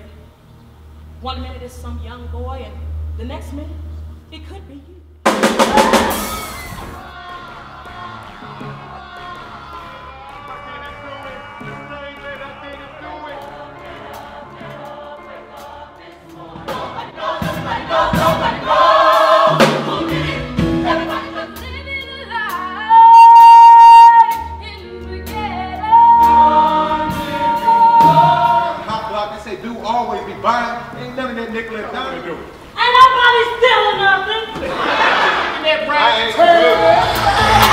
One minute it's some young boy, and the next minute, it could be you. Always be buying. Ain't none of that nickel and dime to do. Ain't nobody stealing nothing. That right.